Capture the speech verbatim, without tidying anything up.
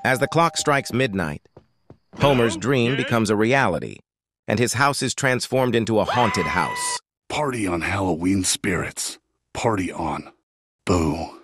As the clock strikes midnight, Homer's dream becomes a reality, and his house is transformed into a haunted house. Party on Halloween spirits. Party on. Boo.